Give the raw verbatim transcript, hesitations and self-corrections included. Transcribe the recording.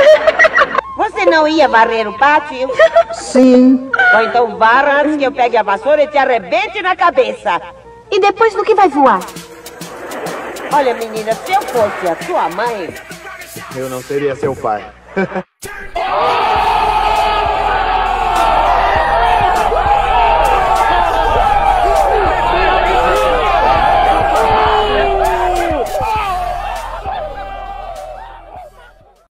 Você não ia varrer o pátio? Sim. Ou então varra antes que eu pegue a vassoura e te arrebente na cabeça. E depois no que vai voar? Olha, menina, se eu fosse a sua mãe... Eu não seria seu pai.